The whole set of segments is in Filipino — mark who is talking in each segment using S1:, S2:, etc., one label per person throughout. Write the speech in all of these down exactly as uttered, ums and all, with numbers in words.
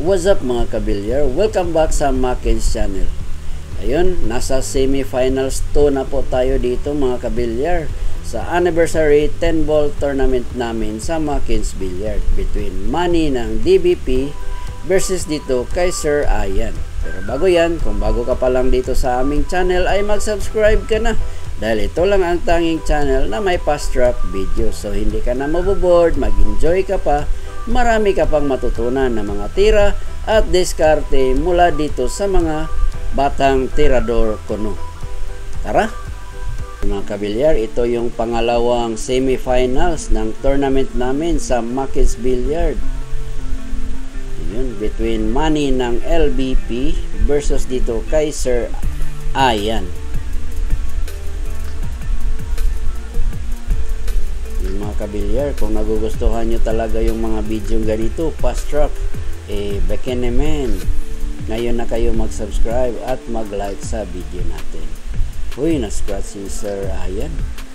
S1: What's up mga kabilyar? Welcome back sa Makin's channel. Ayun, nasa semifinals two na po tayo dito mga kabilyar sa anniversary ten ball tournament namin sa Makin's Billiard between Manny ng D B P versus dito kay Sir Ayan. Pero bago yan, kung bago ka pa lang dito sa aming channel ay mag-subscribe ka na dahil ito lang ang tanging channel na may Fastrack video. So hindi ka na maboboard, mag-enjoy ka pa. Marami ka pang matutunan ng mga tira at diskarte mula dito sa mga batang tirador kuno. Tara! Mga kabilyar, ito yung pangalawang semifinals ng tournament namin sa Makin's Billiard. Yun, between Manny ng L B P versus dito kay Sir Ayan. Mga kabilyar, kung nagugustuhan nyo talaga yung mga video ganito, Fastrack, eh, bekenemen, ngayon na kayo mag-subscribe at mag-like sa video natin. Uy, na-scratch si Sir Ayan.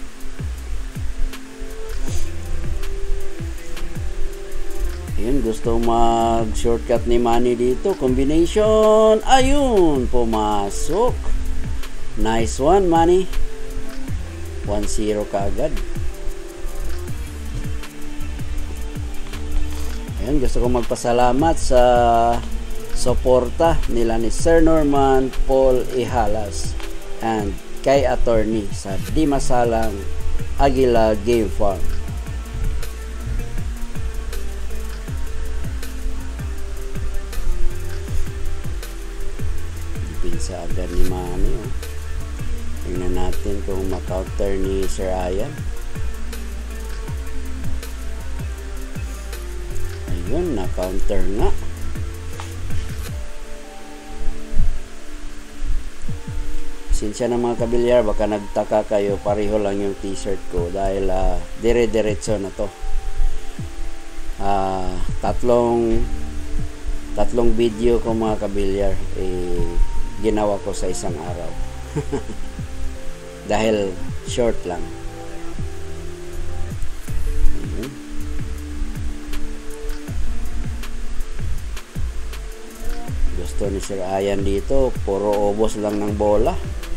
S1: Ayun, gusto mag-shortcut ni Manny dito. Combination, ayun, pumasok. Nice one, Manny. one zero kaagad. Ayan, gusto ko magpasalamat sa suporta nila ni Sir Norman Paul Ihalas and kay attorney sa Di Masalang Aguila Game Farm. Pinsa agad ni Manny. Oh. Tingnan natin kung ma-counter ni Sir Ayan. Ayun, na-counter nga. Sinsya na mga kabilyar, baka nagtaka kayo, pareho lang yung t-shirt ko dahil uh, dire-diretso na to. Uh, tatlong tatlong video ko mga kabilyar, eh, ginawa ko sa isang araw. Dahil short lang. Gusto ni Sir Ayan dito, puro obos lang ng bola.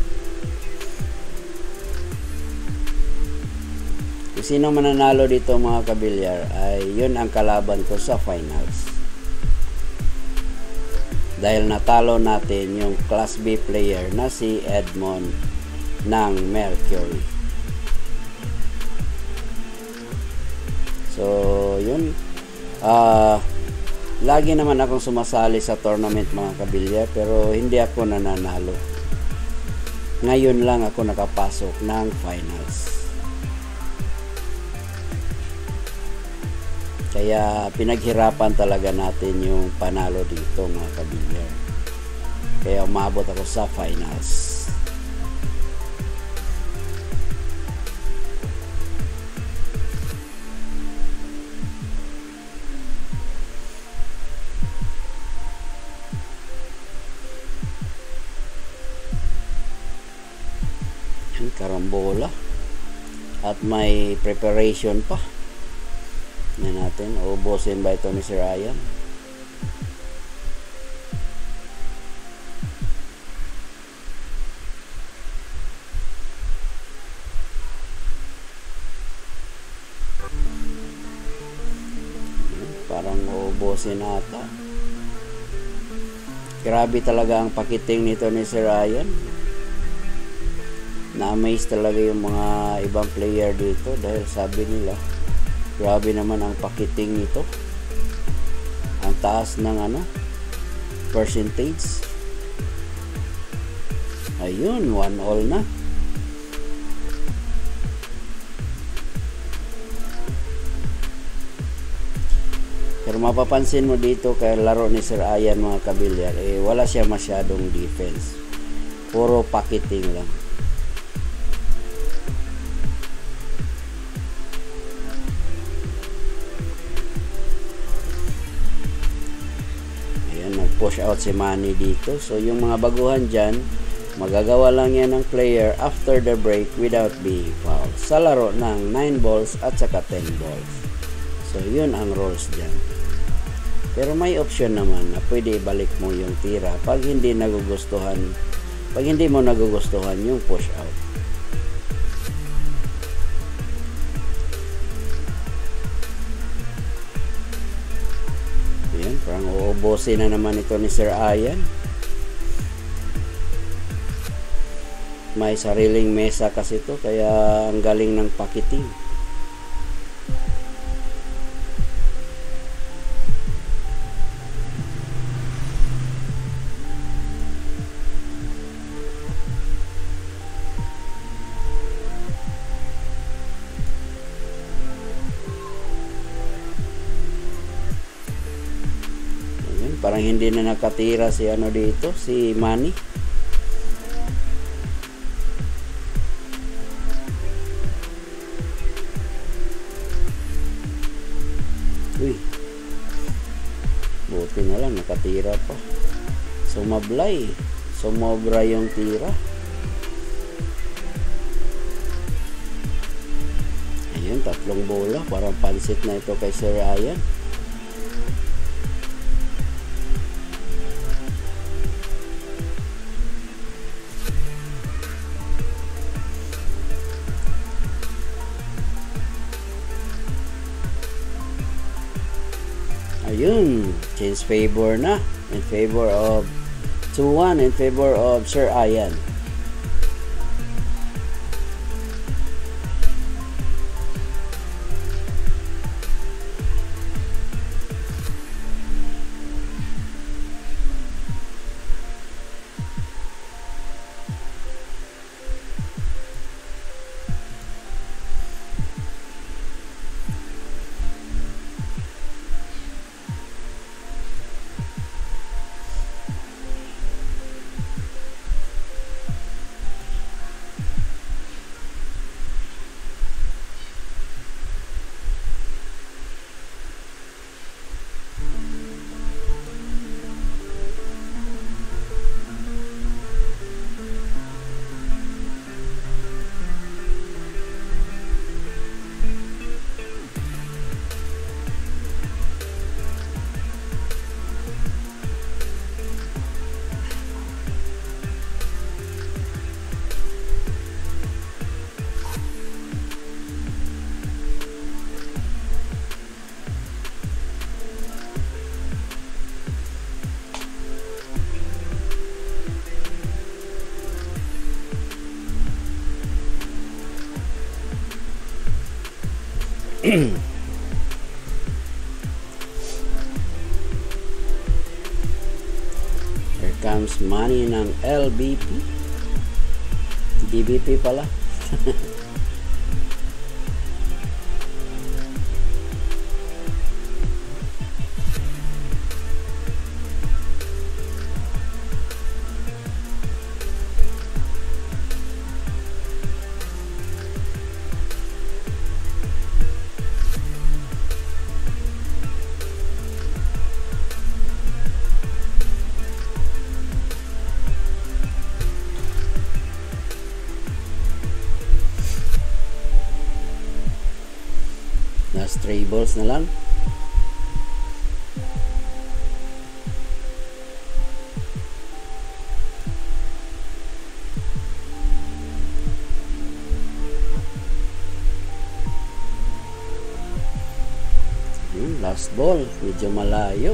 S1: Kung sino mananalo dito mga kabilyar ay yun ang kalaban ko sa finals. Dahil natalo natin yung Class B player na si Edmond ng Mercury. So yun, ah uh, lagi naman akong sumasali sa tournament mga kabilyar pero hindi ako nananalo. Ngayon lang ako nakapasok ng finals. Kaya pinaghirapan talaga natin yung panalo dito mga kabilyar. Kaya umabot ako sa finals. Karambola at may preparation pa na natin. Ubusin ba ito ni Sir Ayan? Parang ubusin ata. Grabe talaga ang pakiting nito ni Sir Ayan. Na-amaze talaga yung mga ibang player dito dahil sabi nila grabe naman ang pakiting nito, ang taas ng ano percentage. Ayun, one all na. Pero mapapansin mo dito kay laro ni Sir Ayan mga kabilyar, eh wala siya masyadong defense, puro pakiting lang. Push out si Manny dito. So yung mga baguhan dyan, magagawa lang yan ng player after the break without being fouled sa laro ng nine balls at saka ten balls. So yun ang rules dyan. Pero may option naman na pwede ibalik mo yung tira pag hindi nagugustuhan, pag hindi mo nagugustuhan yung push out. Ayan, parang uubusin na naman ito ni Sir Ayan. May sariling mesa kasi ito, kaya ang galing ng pakiting. Parang hindi na nakatira si ano dito, si Manny. Uy. Buti na lang nakatira pa. Sumablay. Sumobra yung tira. Ayun, tatlong bola. Parang pansit na ito kay Sir Ryan. Ayun, change favor na in favor of two one in favor of Sir Ayan. Here comes money ng L B P. D B P pala. Last three balls na lang. Hmm, last ball, medyo malayo.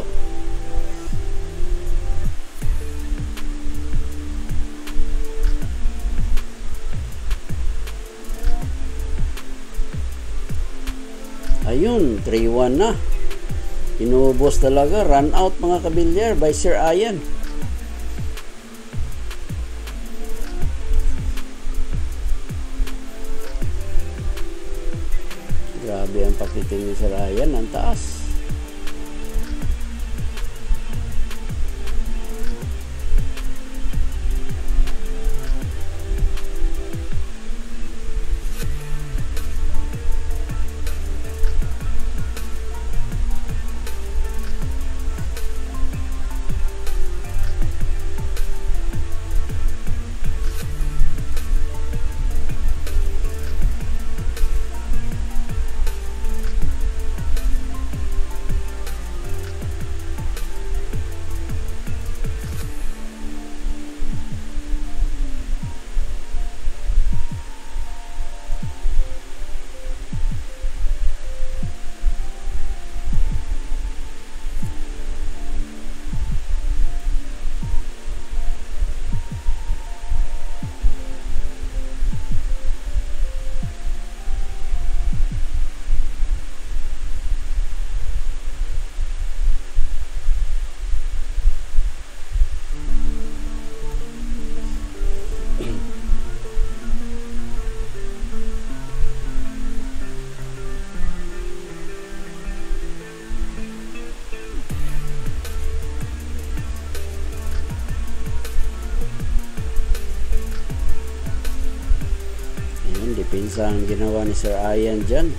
S1: Ayun, three one na. Inubos talaga. Run out mga kabilyar by Sir Ayan. Grabe ang pakiting ni Sir Ayan. Ang taas. Yan, depensa ang ginawa ni Sir Ian dyan.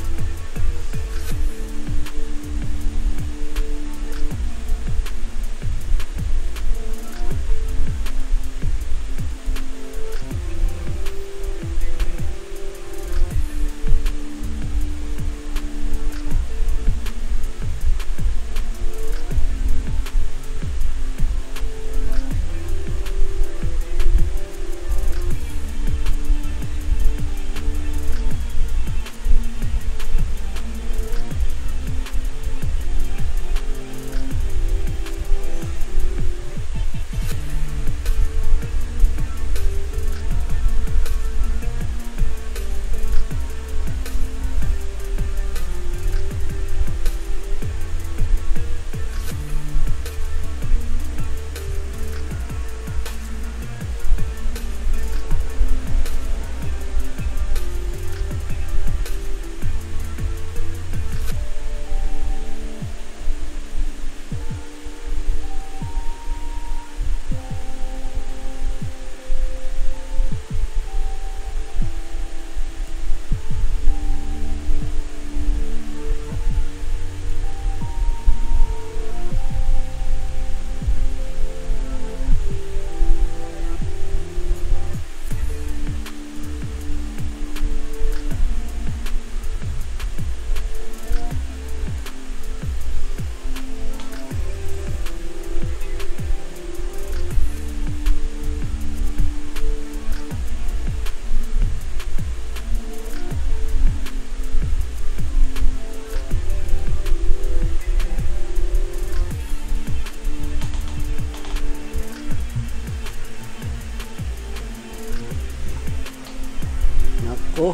S1: Nako,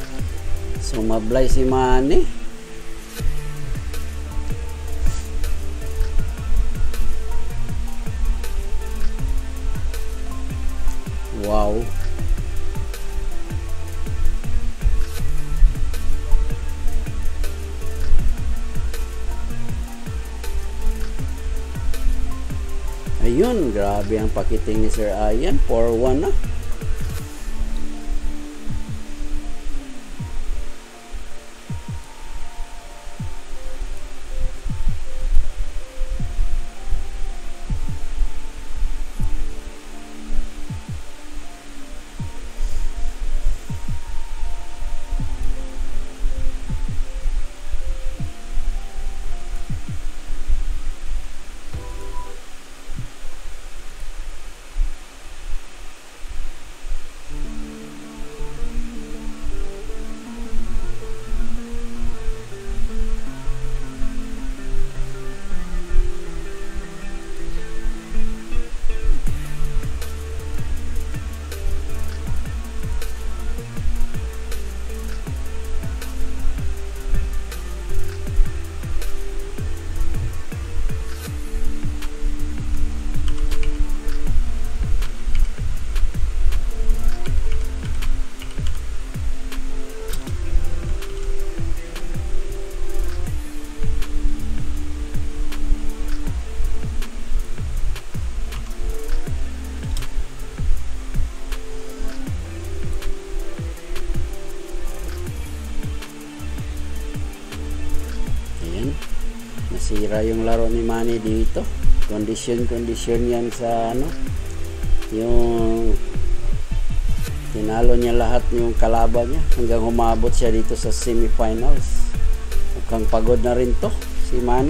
S1: sumablay si Manny. Wow. Ayun, grabe ang pakiting ni Sir Ian. four one na. Nasira yung laro ni Manny dito. Condition-condition yan sa ano, yung tinalo niya lahat yung kalaban niya hanggang humabot siya dito sa semifinals. Mukhang pagod na rin to si Manny.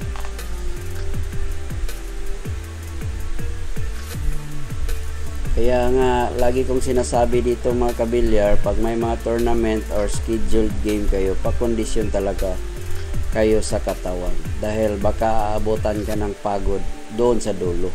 S1: Kaya nga lagi kong sinasabi dito mga kabilyar, pag may mga tournament or scheduled game kayo, pa-condition talaga kayo sa katawan dahil baka aabutan ka ng pagod doon sa dulo.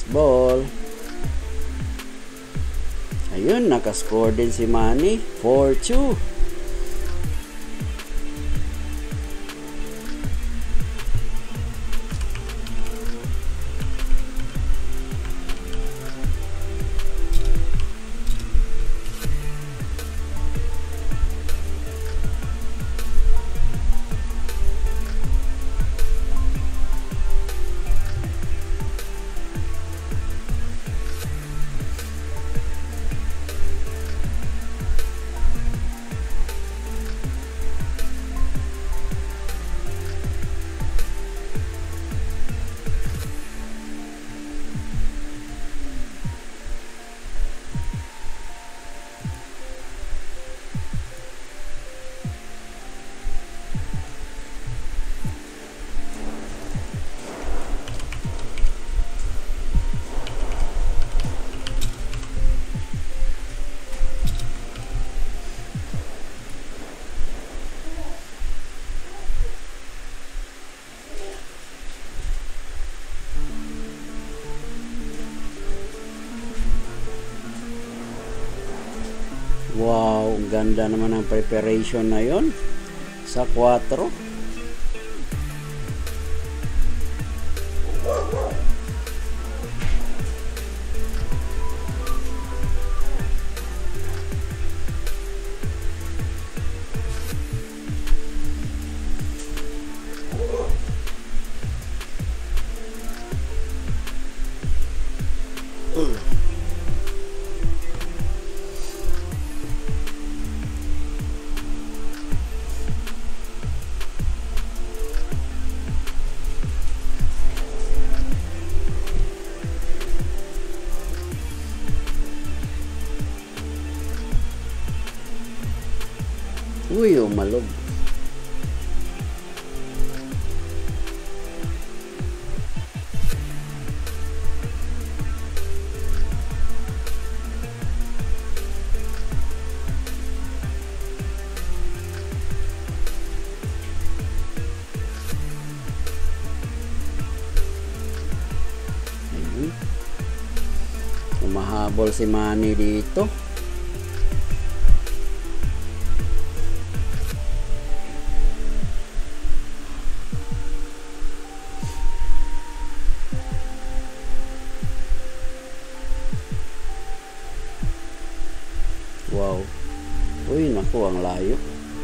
S1: Last ball. Ayun, nakascore din si Manny. four two. Wow, ang ganda naman ng preparation na yon sa four. Uy, umalog. Ayun. Umahabol si Manny dito. Wow. Uy, naku, ang layo.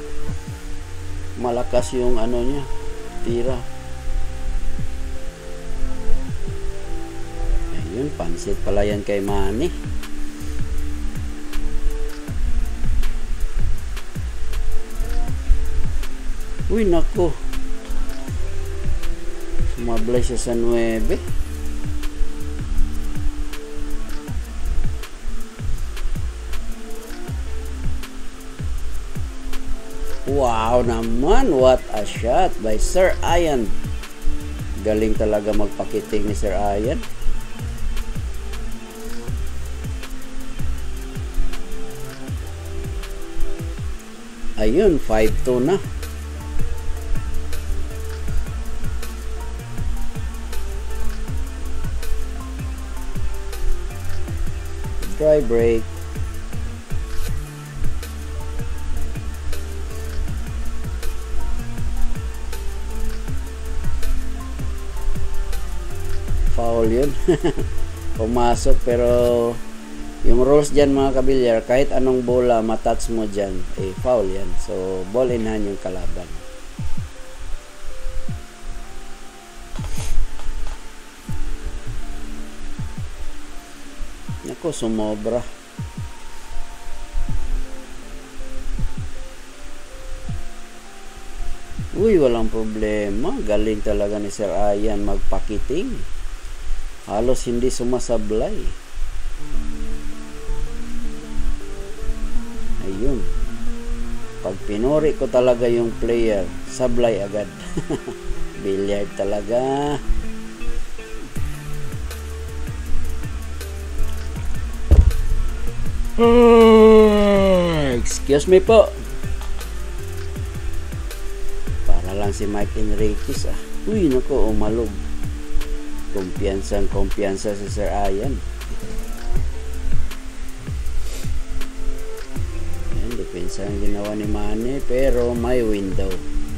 S1: Malakas yung ano niya, tira. Ayun, pansit pala yan kay Manny. Uy, naku. Sumablay siya sa nuwebe. Wow naman, what a shot by Sir Ian. Galing talaga magpakiting ni Sir Ian. Ayun, five two na. Dry break. Foul yun. Pumasok, pero yung rules dyan mga kabilyar, kahit anong bola matouch mo dyan, eh foul yan. So ball in hand yung kalaban. Naku, sumobra. Uy, walang problema. Galing talaga ni Sir Ian magpakiting. Halos hindi sumasablay. Ayun. Pag pinuri ko talaga yung player, sablay agad. Billiard talaga. Excuse me po. Para lang si Mike Enriquez ah. Uy, naku, umalog. Kumpiyansang kumpiyansa si Sir Ian. Ayan, depensa ang ginawa ni Manny, pero may window.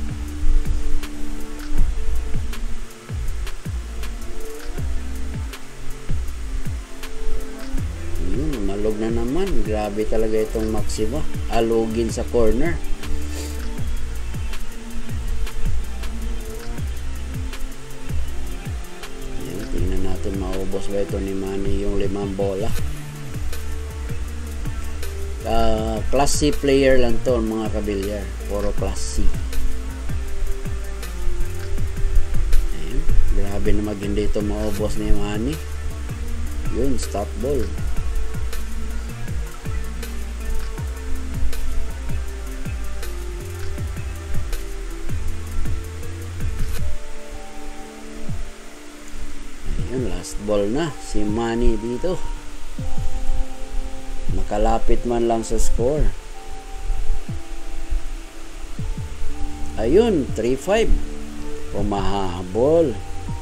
S1: Yun, malog na naman. Grabe talaga itong Maxima. Alugin sa corner. Maubos ba ito ni Manny yung limang bola? Uh, class C player lang to mga kabilyar. Puro class C. Ayun. Grabe na hindi ito maubos ni Manny. Yun, stop ball. Last ball na si Manny dito. Makalapit man lang sa score. Ayun, three five. Pumahabol.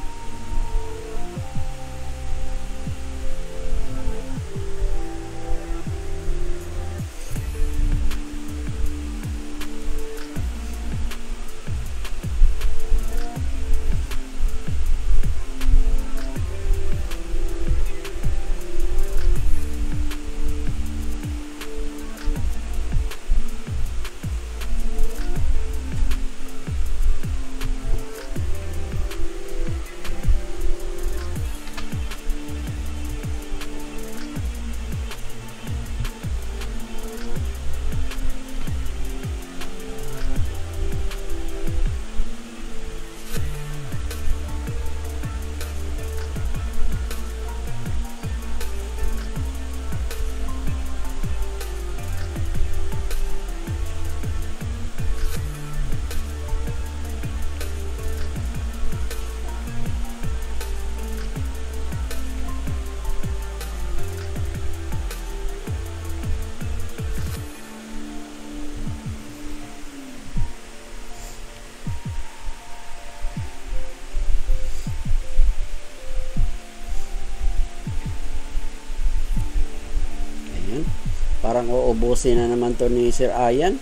S1: Parang uubusin na naman to ni Sir Ian.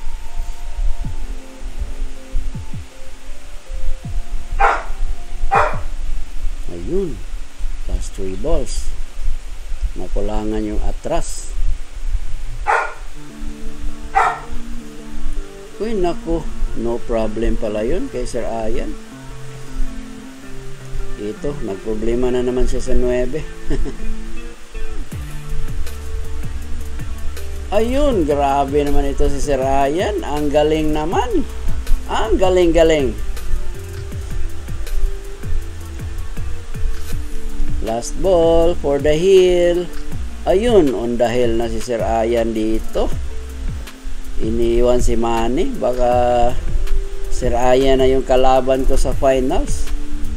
S1: Ayun. Last three balls. Nakulangan yung atras. Uy, naku. No problem pala yun kay Sir Ian. Ito, nagproblema na naman siya sa nuwebe. Ayun, grabe naman ito si Sir Ian. Ang galing naman. Ang galing-galing. Last ball for the hill. Ayun, on the hill na si Sir Ian dito. Iniwan si Manny. Baka Sir Ian na yung kalaban ko sa finals.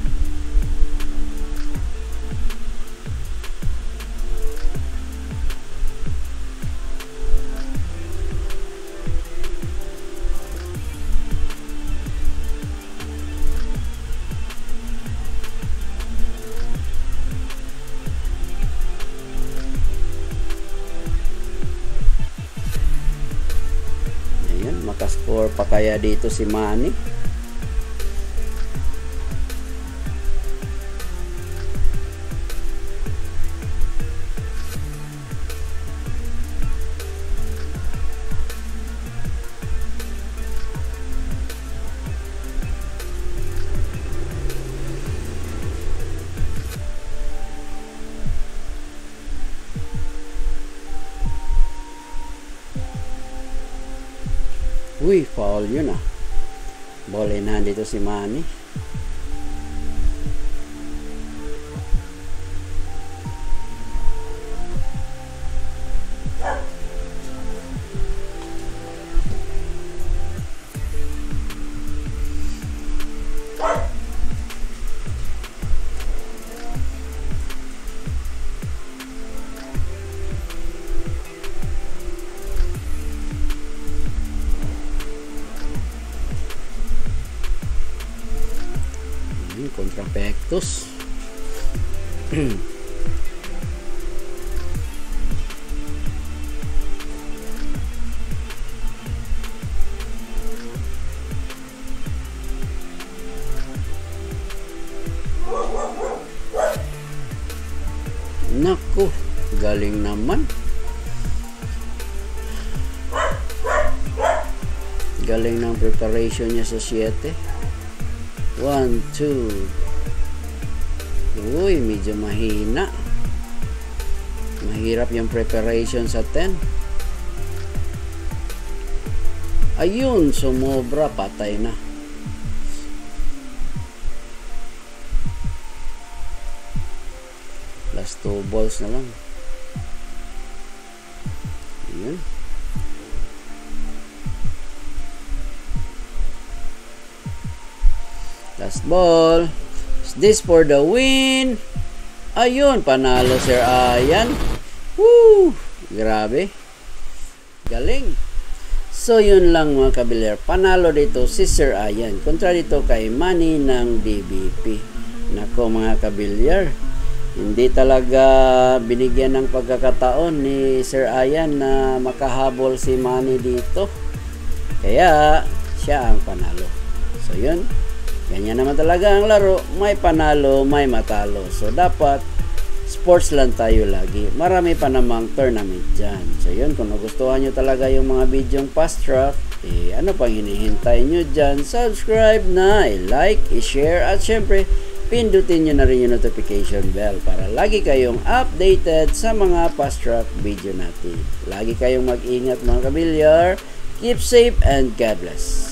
S1: Makascore pa kaya dito si Manny? Uy, foul yun ah. Ball in hand dito si Manny. Kontra Pectus. Naku, galing naman. Galing ng preparation niya sa siyete. one, two. Uy, medyo mahina. Mahirap yung preparation sa ten. Ayun, sumobra, patay na. Last two balls na lang. Ayun. Last ball. Is this for the win? Ayun, panalo Sir Ayan. Woo! Grabe. Galing. So, yun lang mga kabilyar. Panalo dito si Sir Ayan. Kontra dito kay Manny ng D B P. Nako mga kabilyar. Hindi talaga binigyan ng pagkakataon ni Sir Ayan na makahabol si Manny dito. Kaya, siya ang panalo. So, yun. Ganyan naman talaga ang laro. May panalo, may matalo. So, dapat sports lang tayo lagi. Marami pa namang tournament dyan. So, yun. Kung nagustuhan nyo talaga yung mga videong Fastrack, eh, ano pang hinihintay nyo dyan? Subscribe na, i-like, i-share, at syempre, pindutin nyo na rin yung notification bell para lagi kayong updated sa mga Fastrack video natin. Lagi kayong mag-ingat mga kabilyar. Keep safe and God bless.